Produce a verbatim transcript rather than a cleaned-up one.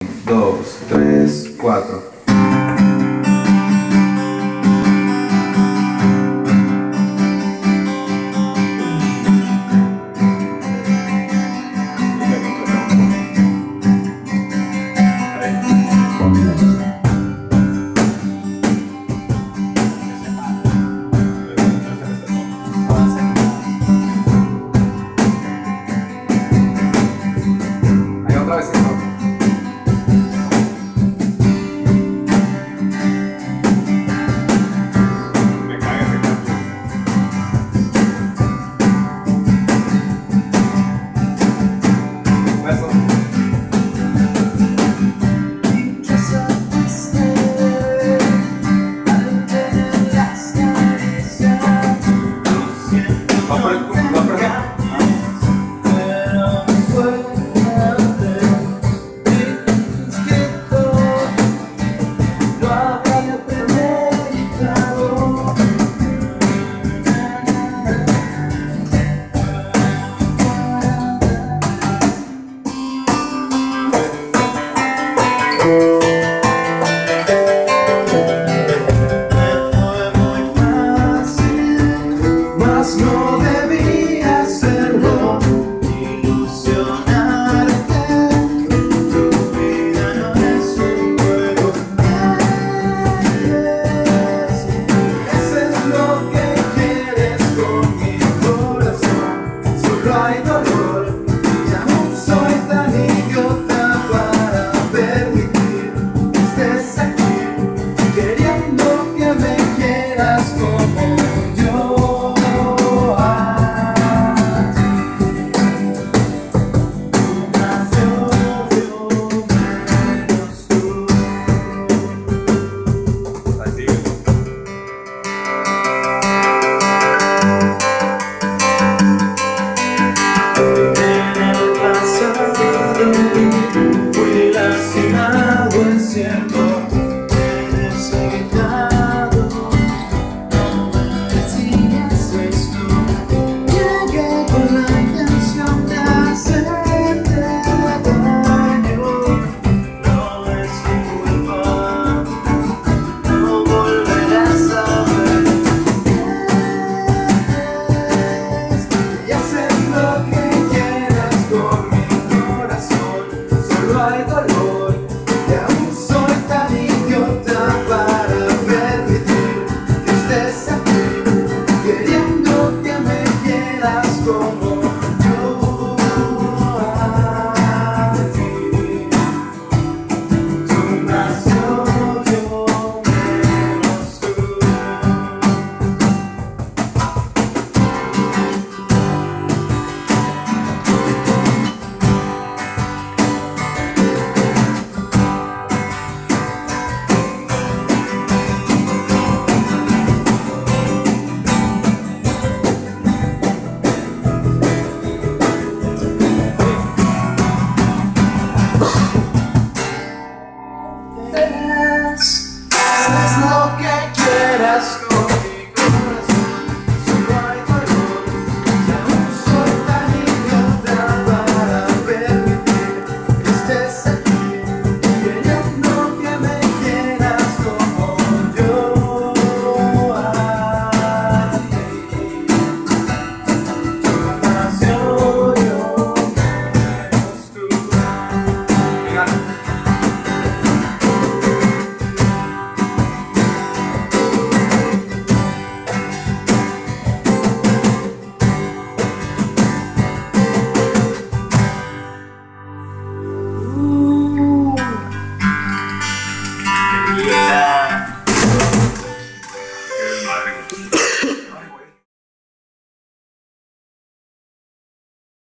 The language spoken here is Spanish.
Dos, tres, cuatro. Ahí otra vez. No debía hacerlo, ilusionarte. Tu vida no es un juego. Eso es lo que quieres con mi corazón. Solo hay dolor y aún soy tan idiota para permitir que estés aquí, queriendo que me quieras como yo. Fui lastimado, es cierto, he necesitado, no merecías esto. Llegué con la intención de hacerte daño, no es mi culpa, no volverás a ver. Y haces lo que quieras con mi corazón. Solo hay dolor.